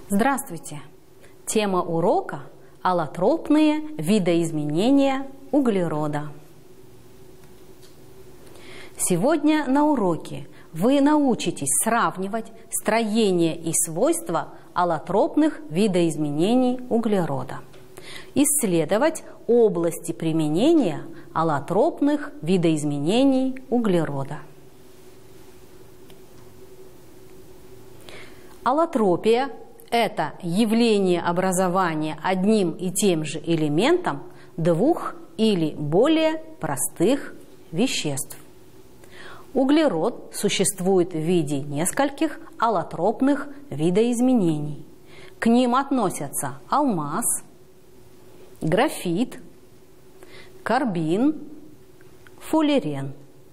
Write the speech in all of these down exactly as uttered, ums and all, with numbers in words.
Здравствуйте! Тема урока – аллотропные видоизменения углерода. Сегодня на уроке вы научитесь сравнивать строение и свойства аллотропных видоизменений углерода, исследовать области применения аллотропных видоизменений углерода. Аллотропия – это явление образования одним и тем же элементом двух или более простых веществ. Углерод существует в виде нескольких аллотропных видоизменений. К ним относятся алмаз, графит, карбин, фуллерен.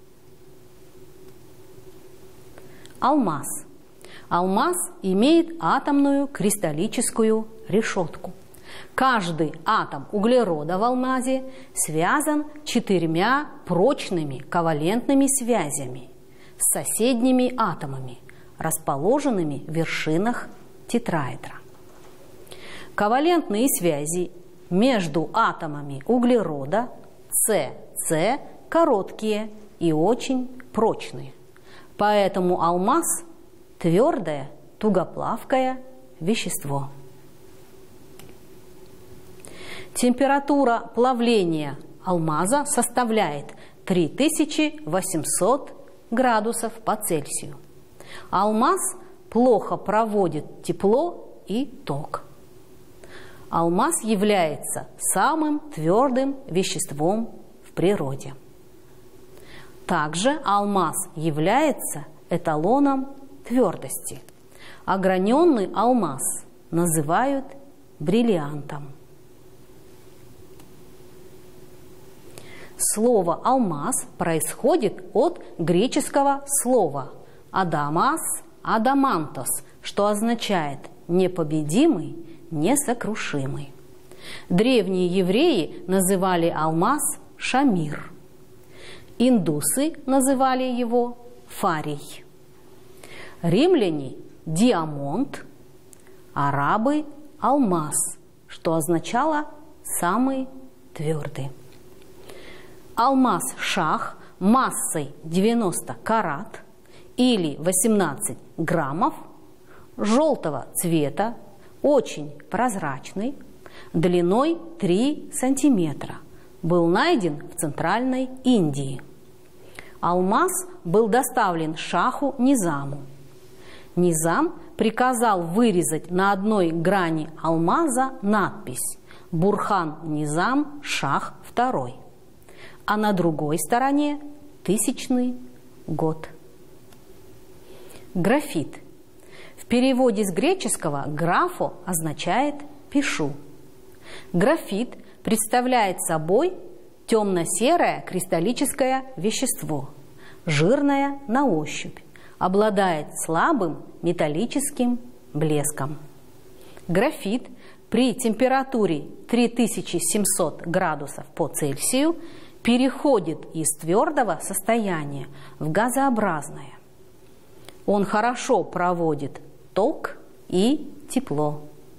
Алмаз. Алмаз имеет атомную кристаллическую решетку. Каждый атом углерода в алмазе связан четырьмя прочными ковалентными связями с соседними атомами, расположенными в вершинах тетраэдра. Ковалентные связи между атомами углерода С-С короткие и очень прочные. Поэтому алмаз – твердое, тугоплавкое вещество. Температура плавления алмаза составляет три тысячи восемьсот градусов по Цельсию. Алмаз плохо проводит тепло и ток. Алмаз является самым твердым веществом в природе. Также алмаз является эталоном твердости. Ограненный алмаз называют бриллиантом. Слово «алмаз» происходит от греческого слова «адамас», «адамантос», что означает «непобедимый», «несокрушимый». Древние евреи называли алмаз «шамир». Индусы называли его «фарий». Римляне – диамонт, арабы – алмаз, что означало «самый твердый». Алмаз-шах массой девяносто карат или восемнадцать граммов, желтого цвета, очень прозрачный, длиной три сантиметра, был найден в Центральной Индии. Алмаз был доставлен шаху Низаму. Низам приказал вырезать на одной грани алмаза надпись «Бурхан Низам Шах второй», а на другой стороне тысячный год. Графит. В переводе с греческого «графо» означает «пишу». Графит представляет собой темно-серое кристаллическое вещество, жирное на ощупь, обладает слабым металлическим блеском. Графит при температуре три тысячи семьсот градусов по Цельсию переходит из твердого состояния в газообразное. Он хорошо проводит ток и тепло.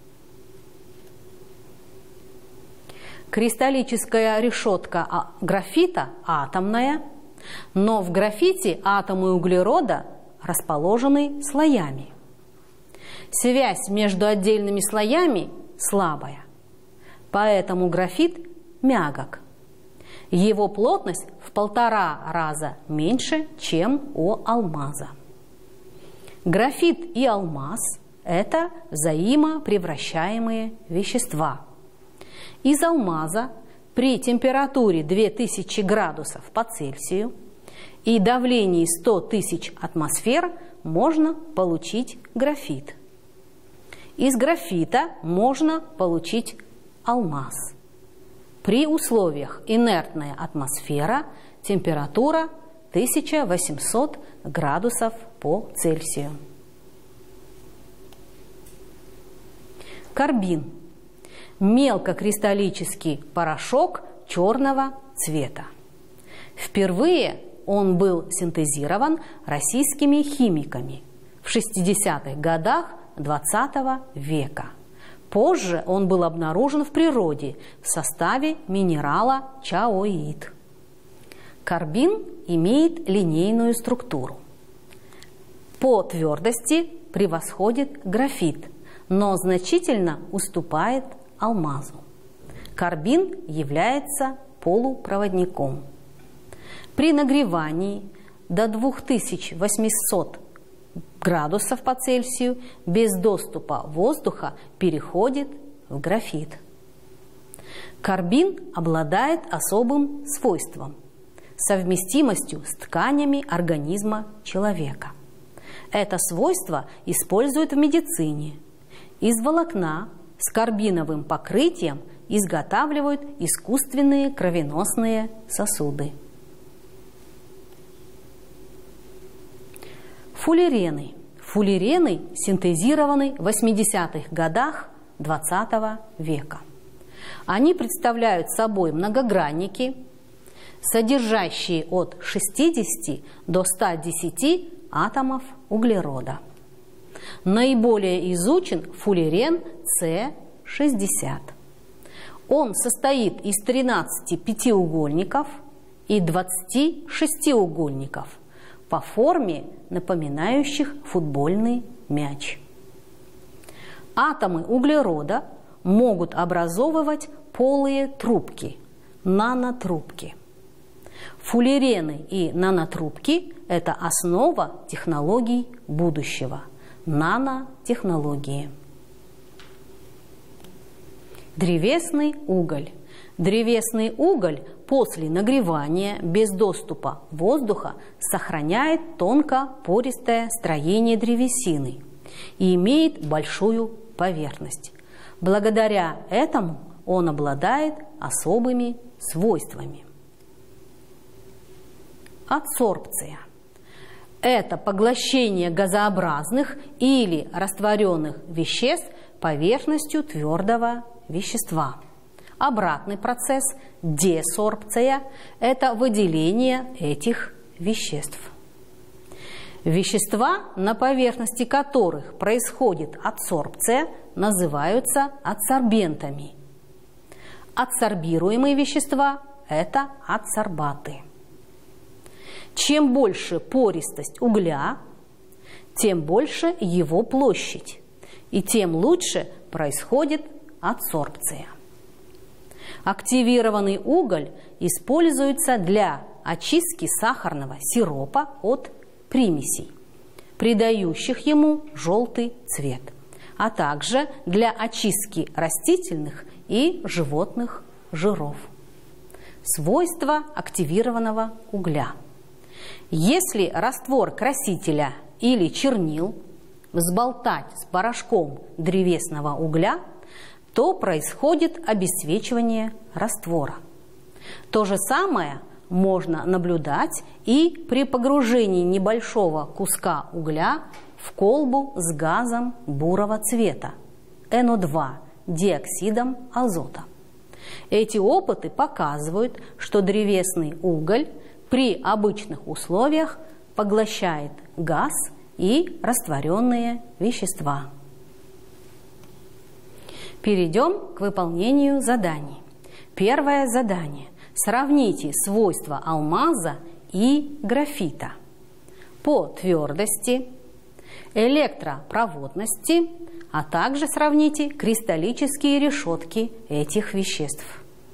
Кристаллическая решетка графита атомная, но в графите атомы углерода расположены слоями. Связь между отдельными слоями слабая, поэтому графит мягок. Его плотность в полтора раза меньше, чем у алмаза. Графит и алмаз – это взаимопревращаемые вещества. Из алмаза при температуре две тысячи градусов по Цельсию и давлении сто тысяч атмосфер можно получить графит. Из графита можно получить алмаз. При условиях инертная атмосфера, температура тысяча восемьсот градусов по Цельсию. Карбин. Мелкокристаллический порошок черного цвета. Впервые он был синтезирован российскими химиками в шестидесятых годах двадцатого века. Позже он был обнаружен в природе в составе минерала чаоит. Карбин имеет линейную структуру. По твердости превосходит графит, но значительно уступает алмазу. Карбин является полупроводником. При нагревании до двух тысяч восьмисот градусов по Цельсию без доступа воздуха переходит в графит. Карбин обладает особым свойством – совместимостью с тканями организма человека. Это свойство используют в медицине. Из волокна с карбиновым покрытием изготавливают искусственные кровеносные сосуды. Фуллерены. Фуллерены синтезированы в восьмидесятых годах двадцатого века. Они представляют собой многогранники, содержащие от шестидесяти до ста десяти атомов углерода. Наиболее изучен фуллерен С шестьдесят. Он состоит из тринадцати пятиугольников и двадцати шестиугольников, по форме напоминающих футбольный мяч. Атомы углерода могут образовывать полые трубки, нанотрубки. Фуллерены и нанотрубки – это основа технологий будущего – нанотехнологии. Древесный уголь. Древесный уголь после нагревания без доступа воздуха сохраняет тонкопористое строение древесины и имеет большую поверхность. Благодаря этому он обладает особыми свойствами. Адсорбция. Это поглощение газообразных или растворенных веществ поверхностью твердого вещества. Обратный процесс – десорбция – это выделение этих веществ. Вещества, на поверхности которых происходит адсорбция, называются адсорбентами. Адсорбируемые вещества – это адсорбаты. Чем больше пористость угля, тем больше его площадь, и тем лучше происходит адсорбция. Активированный уголь используется для очистки сахарного сиропа от примесей, придающих ему желтый цвет, а также для очистки растительных и животных жиров. Свойства активированного угля. Если раствор красителя или чернил взболтать с порошком древесного угля, то происходит обесцвечивание раствора. То же самое можно наблюдать и при погружении небольшого куска угля в колбу с газом бурого цвета эн о два, диоксидом азота. Эти опыты показывают, что древесный уголь при обычных условиях поглощает газ и растворенные вещества. Перейдем к выполнению заданий. Первое задание. Сравните свойства алмаза и графита по твердости, электропроводности, а также сравните кристаллические решетки этих веществ.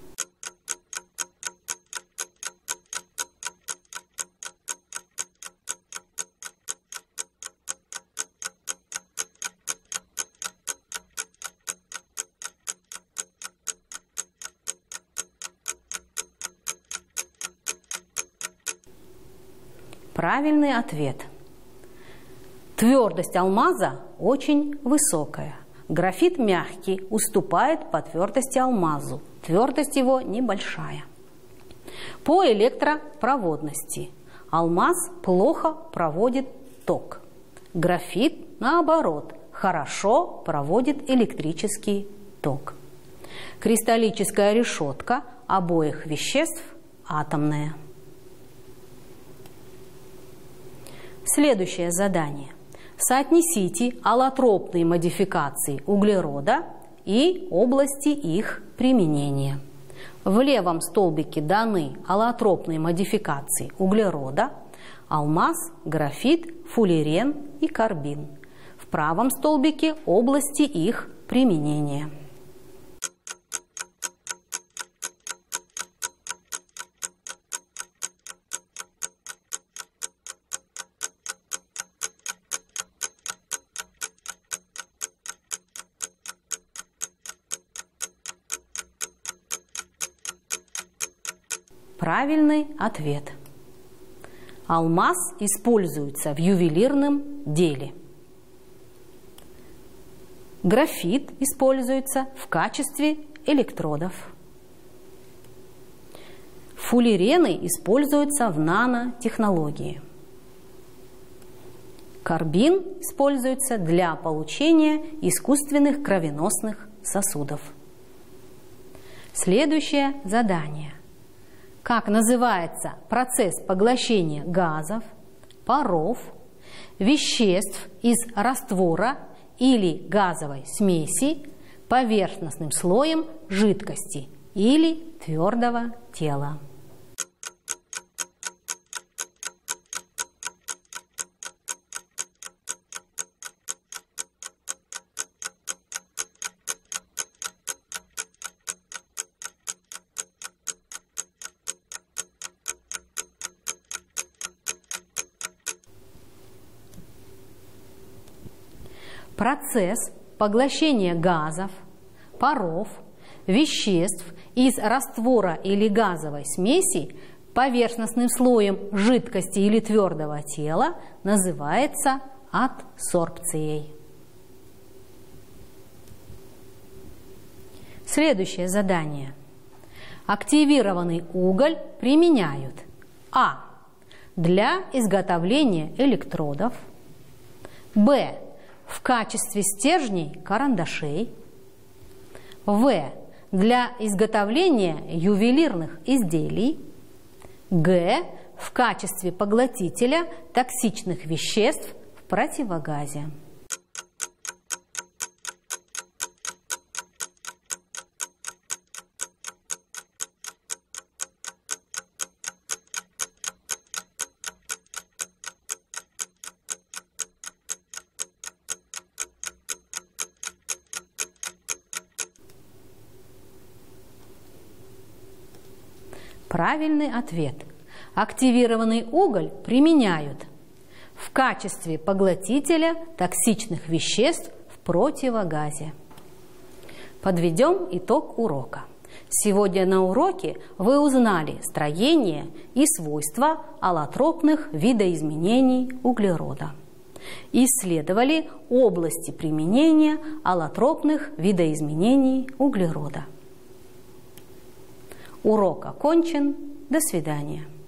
Правильный ответ. Твердость алмаза очень высокая. Графит мягкий, уступает по твердости алмазу. Твердость его небольшая. По электропроводности. Алмаз плохо проводит ток. Графит, наоборот, хорошо проводит электрический ток. Кристаллическая решетка обоих веществ атомная. Следующее задание. Соотнесите аллотропные модификации углерода и области их применения. В левом столбике даны аллотропные модификации углерода: алмаз, графит, фуллерен и карбин. В правом столбике области их применения. Правильный ответ. Алмаз используется в ювелирном деле. Графит используется в качестве электродов. Фуллерены используются в нанотехнологии. Карбин используется для получения искусственных кровеносных сосудов. Следующее задание. Как называется процесс поглощения газов, паров, веществ из раствора или газовой смеси поверхностным слоем жидкости или твердого тела? Процесс поглощения газов, паров, веществ из раствора или газовой смеси поверхностным слоем жидкости или твердого тела называется адсорбцией. Следующее задание. Активированный уголь применяют: а. для изготовления электродов, б. в качестве стержней карандашей, в. для изготовления ювелирных изделий, г. в качестве поглотителя токсичных веществ в противогазе. Правильный ответ. Активированный уголь применяют в качестве поглотителя токсичных веществ в противогазе. Подведем итог урока. Сегодня на уроке вы узнали строение и свойства аллотропных видоизменений углерода. Исследовали области применения аллотропных видоизменений углерода. Урок окончен. До свидания.